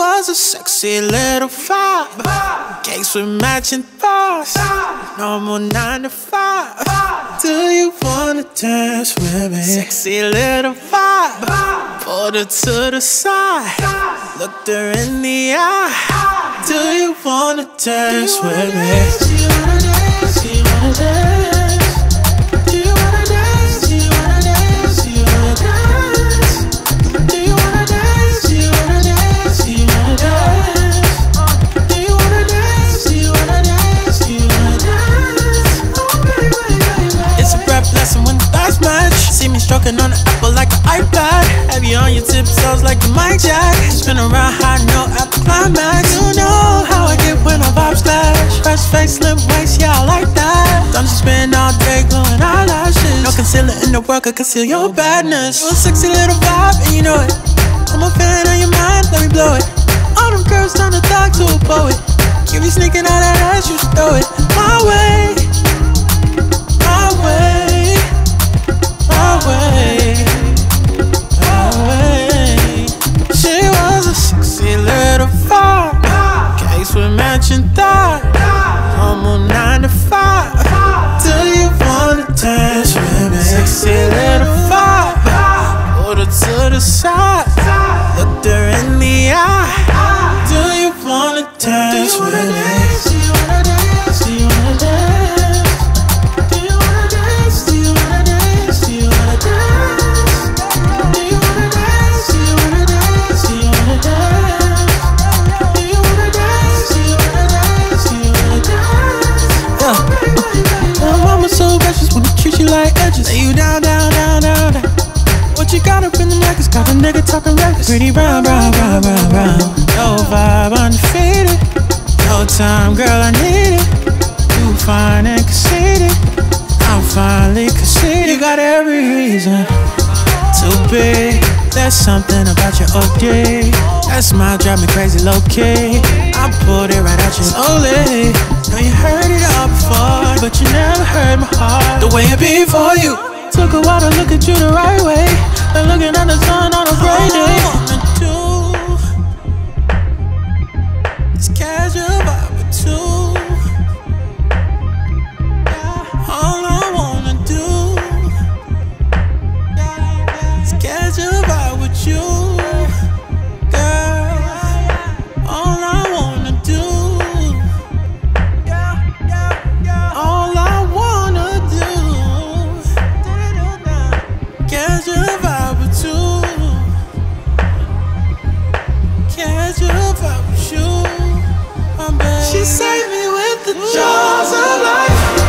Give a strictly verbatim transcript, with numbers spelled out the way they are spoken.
was a sexy little vibe, cakes with matching thighs, normal nine to five. Do you wanna dance with me? Sexy little vibe, pulled her to the side, looked her in the eye. Do you wanna dance with me? Do you wanna dance? Do you wanna dance? Do you wanna dance? Do you wanna dance? Do you wanna dance? Do you wanna dance? Do you wanna dance? Do you wanna dance? Do you wanna dance? Do you wanna dance? Do you wanna dance? Oh baby, baby. It's a rap lesson when the thoughts match. See me stroking on the apple like an iPad. Have you on your tiptoes like the mic jack. Spin around high, no apple climax. You know how I get when my vibes clash. Fresh face, slim waist, yeah I like that. Don't you spend all day glowing eyelashes. No concealer in the world could conceal your badness. You're a sexy little vibe and you know it. I'm a fan of your mind, let me blow it. All them girls turn to talk to a poet. You be sneaking out that ass, you should throw it my way, my way, my way, my way. She was a sexy little vibe, cakes with matching thighs, almost nine to five. Do you wanna dance with me? Sexy little vibe, pulled her to the side, looked her in the eye. Do you wanna dance with me? Do you wanna dance? Do you wanna dance? Do you wanna dance? Do you wanna dance? Do you wanna dance? Do you wanna dance? Do you wanna dance? Do you wanna dance? Do you wanna dance? Do you wanna dance? Do you wanna dance? Yeah. My mama so precious when I treat you like edges. Lay you down, down, down, down, down. What you got up in the neck is got a nigga talking reckless. Pretty brown, brown, brown, brown, brown. No vibe undefeated. No time, girl, I need it. You fine and conceited. I'm finally conceited. You got every reason to be. There's something about your O D. That smile drive me crazy low-key. I pulled it right out you slowly. Know you heard it all before, but you never heard my heart the way it beat for you. Took a while to look at you the right way, like looking at the sun on a bright day. All I wanna do is catch your vibe with you. All I wanna do is catch your vibe with you, girl. All I wanna do, all I wanna do. Catch your vibe with you. Catch your vibe with you, my baby. She saved me with the jaws of life.